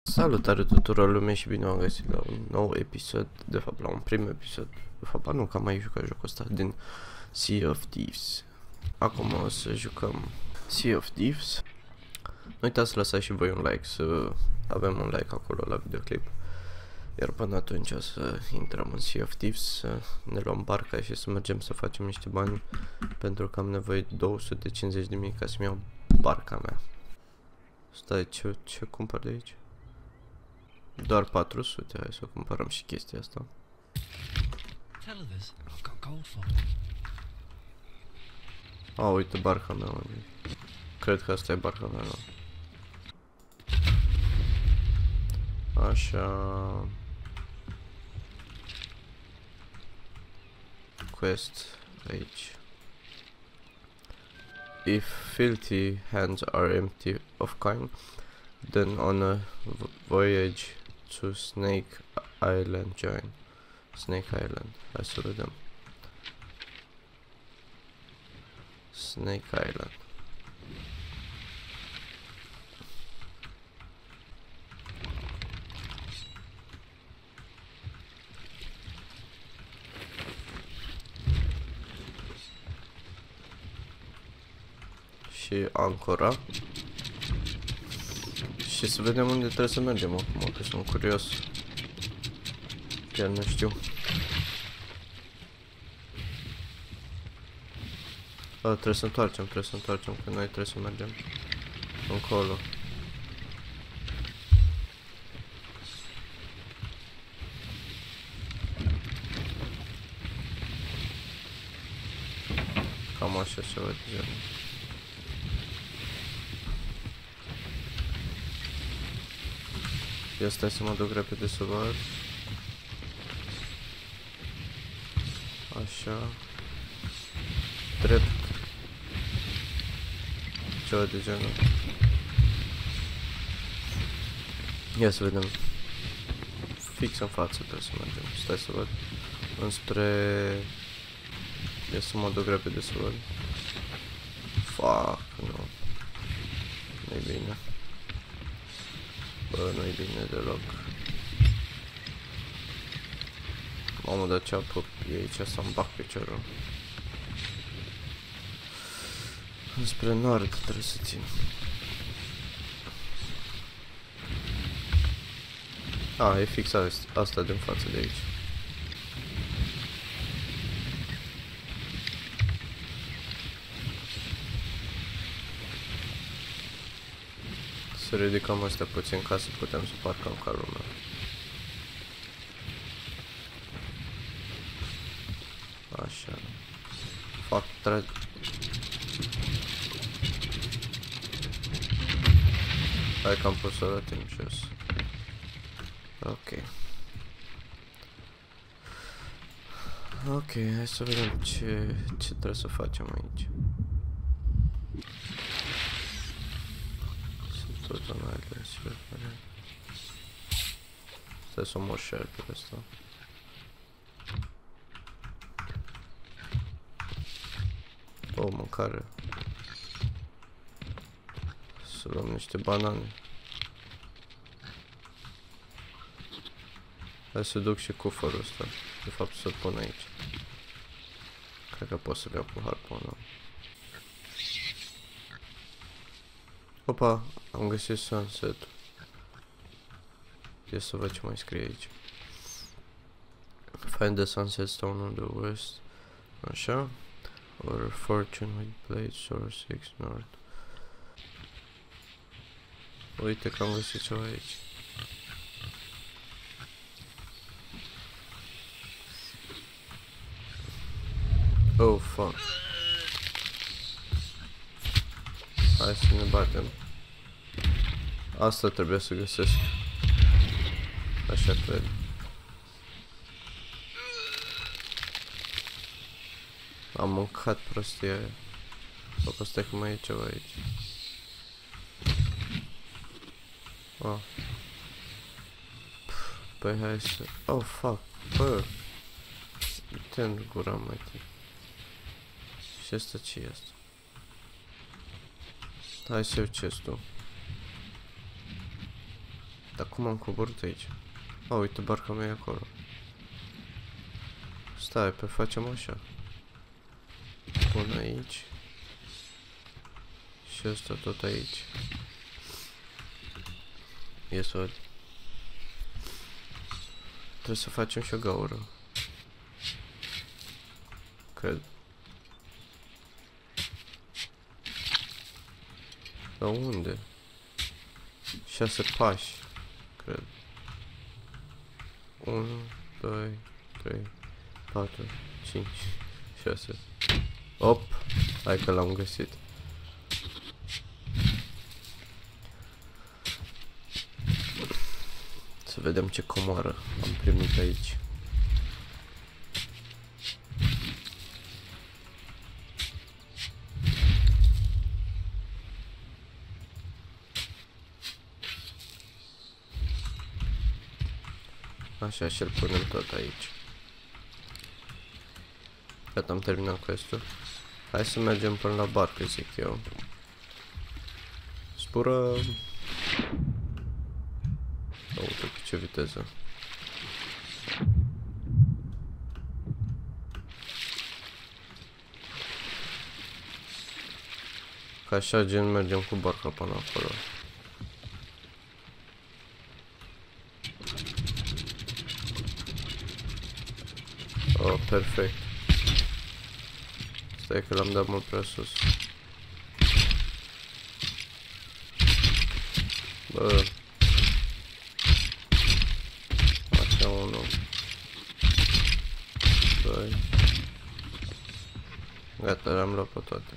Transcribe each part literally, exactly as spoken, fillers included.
Salutare tuturor lume și bine am găsit la un nou episod, de fapt la un prim episod, de fapt nu, că am mai jucat jocul ăsta din Sea of Thieves. Acum o să jucăm Sea of Thieves. Nu uitați să lăsați și voi un like, să avem un like acolo la videoclip. Iar până atunci o să intrăm în Sea of Thieves, să ne luăm barca și să mergem să facem niște bani, pentru că am nevoie de două sute cincizeci de mii ca să-mi iau barca mea. Stai, ce, ce cumpăr de aici? Doar patru sute, hai să cumpărăm și chestia asta. A, uite barca mea, mă. Cred că asta e barca mea, nu? Așa. Quest aici. If filthy hands are empty of coin, then on a voyage to Snake Island join. Snake Island. Hai să vedem. Snake Island. Și ancora. Și să vedem unde trebuie să mergem acum, că sunt curios. Chiar nu știu. A, trebuie să întoarcem, trebuie să întoarcem, că noi trebuie să mergem încolo. Cam așa ceva de genul. Ia stai să mă duc repede să văd. Așa. Drept. Ceva de genul. Ia să vedem. Fix în față trebuie să mergem. Stai să văd. Înspre... Ia să mă duc repede să văd. Fuck, nu. Nu-i bine. Bă, nu-i bine deloc. Mamă, dar ce apă e aici să-mi bag piciorul. Spre nord trebuie să țin. A, e fix asta din față de aici. Să ridicăm astea puțin ca să putem să parcăm ca lumea. Așa. Fac, trag. Hai că am pus-o la timp jos. Ok. Ok, hai să vedem ce, ce trebuie să facem aici. Sunt tot în aile, sper. Stai să mor și pe ăsta. O, mâncare. Să luăm niște banane. Hai să duc și cufărul ăsta. De fapt să-l pun aici. Cred că pot să-l iau cu harpuna. Opa, am găsit sunset. Ia să văd ce mai scrie aici. Find the sunset stone on the west. Așa. Or fortune with blades or six north. Uite că am găsit ceva aici. Oh, fuck. Hai să ne batem. Asta trebuie să găsesc. Așa cred. Am mâncat prostia aia. Bă, stai că mai e ceva aici. Oh. Păi hai să... Oh, fuck. Bă. Uite în gura, măi. Și asta ce e asta? Hai să iau chest-ul. Dar cum am coborât aici? A, uite, barca mea e acolo. Stai, pe facem așa. Pun aici. Și ăsta tot aici. E sod. Trebuie să facem și o gaură. Cred. Dar unde? Șase pași. Cred. Unu, doi, trei, patru, cinci, șase. Op! Hai că l-am găsit. Să vedem ce comoară am primit aici. Așa, și îl punem tot aici. Gata, am terminat quest-ul. Hai să mergem până la barcă, zic eu. Spură. Uite cu ce viteză. Ca așa gen mergem cu barca până acolo. Oh, perfect. Stai că l-am dat mult prea sus. Bă. Așa, unu. Doi. Gata, le-am luat pe toate.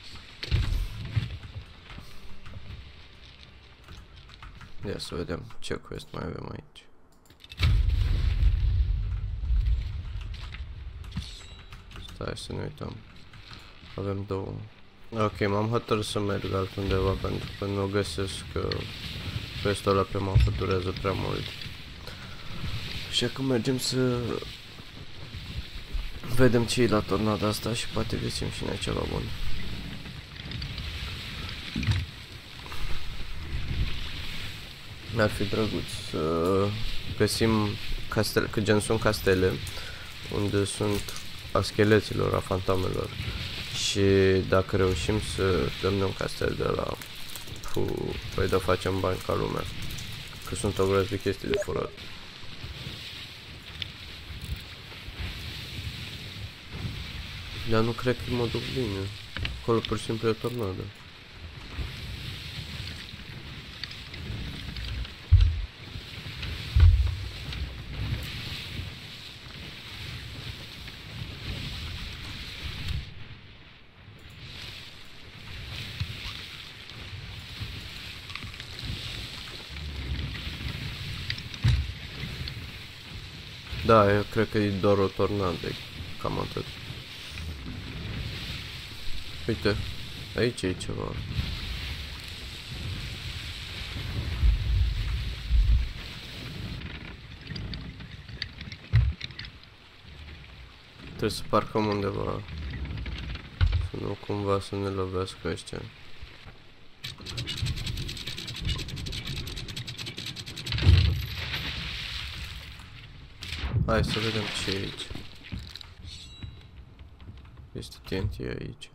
Ia să vedem ce quest mai avem aici. Stai să ne uităm. Avem două. Ok, m-am hotărât să merg altundeva pentru că nu găsesc că questul ăla pe mapă durează prea mult. Așa că mergem să vedem ce e la tornada asta și poate găsim și noi ceva bun. Ar fi drăguț să găsim castele, că gen sunt castele unde sunt a scheleților, a fantomelor. Și dacă reușim să dăm un castel de la fu, păi da, facem bani ca lumea. Că sunt o groază de chestii de furat. Dar nu cred că mă duc bine. Acolo pur și simplu e o tornadă. Da, eu cred că e doar o tornadă, cam atât. Uite, aici e ceva. Trebuie să parcăm undeva. Să nu cumva să ne lovească ăștia. Hai să vedem ce e aici. Este T N T aici.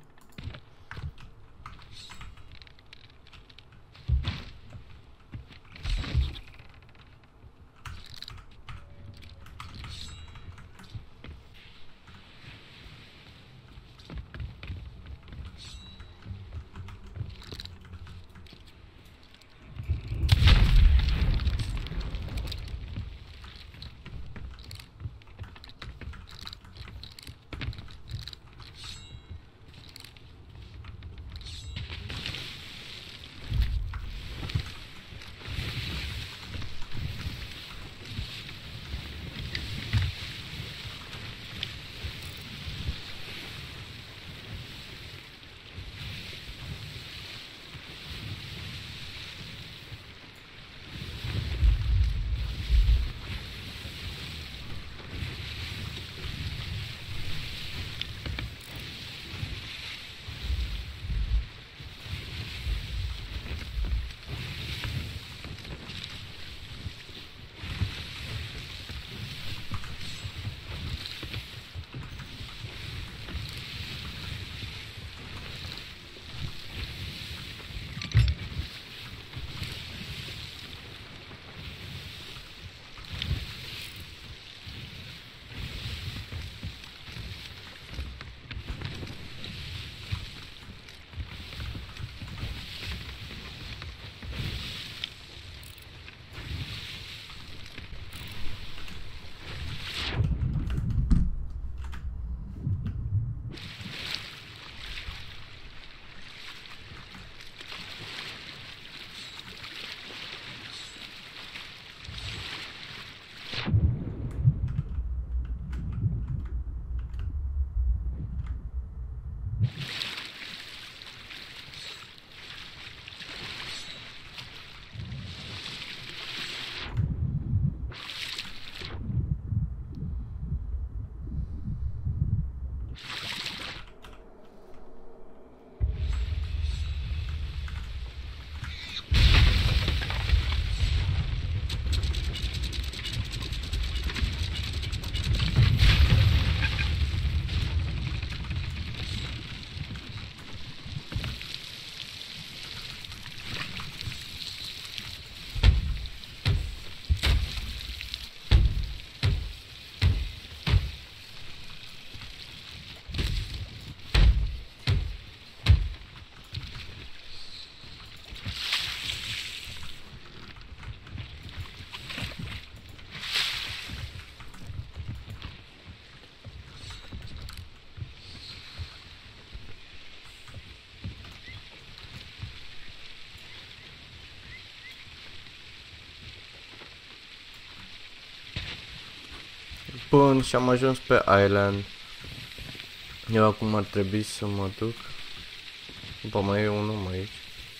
Bun, și am ajuns pe island. Eu acum ar trebui să mă duc. După mai e un om aici.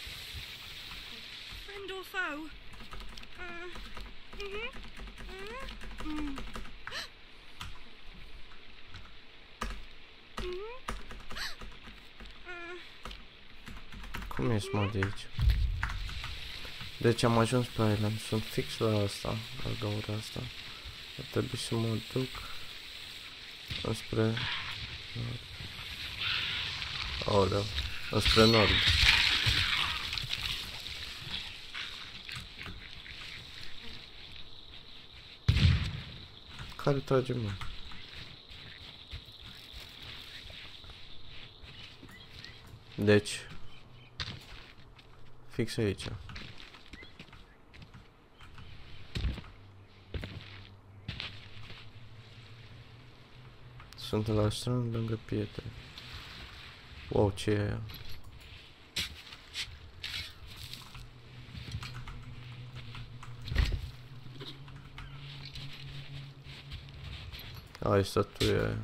Friend or foe? Uh, mhm, uh, mm. Mhm, uh, Cum ești, mă, de aici? Deci am ajuns pe island, sunt fix la asta, la gaura asta. Ar trebui să mă duc înspre nord. Aoleu, înspre nord. Care trage, mă? Deci fix aici. Sunt la strand lângă pietre. Wow, ce e aia? A, e statuia aia.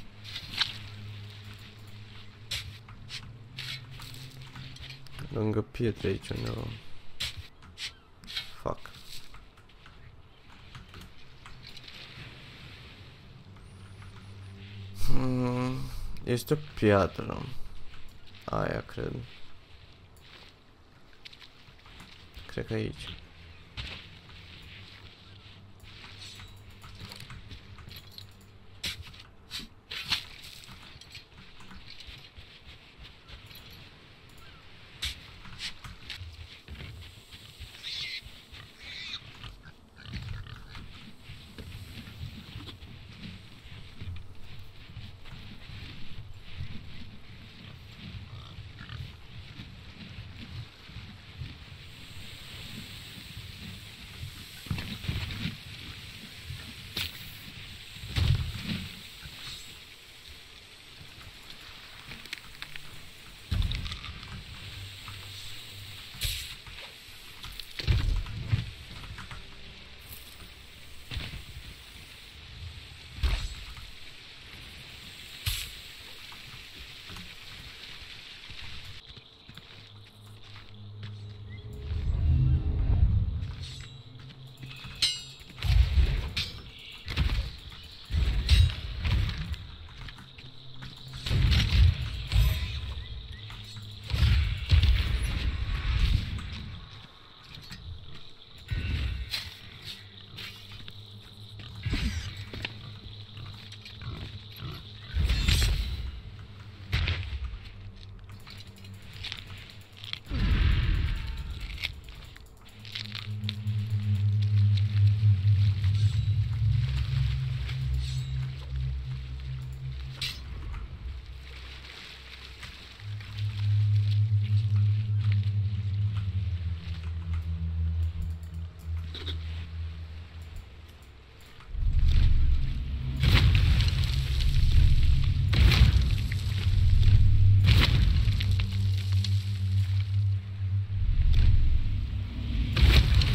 Lângă pietre aici undeva. Fuck. Hmm, este o piatră. Aia, cred. Cred că aici.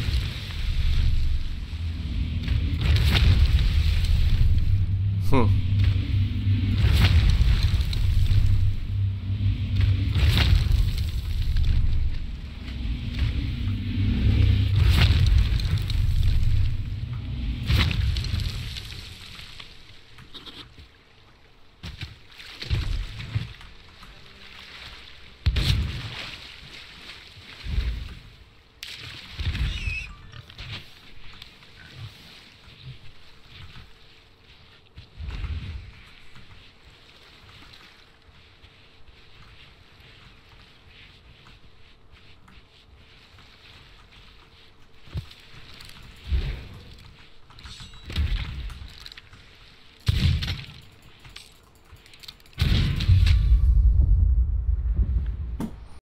Hmm.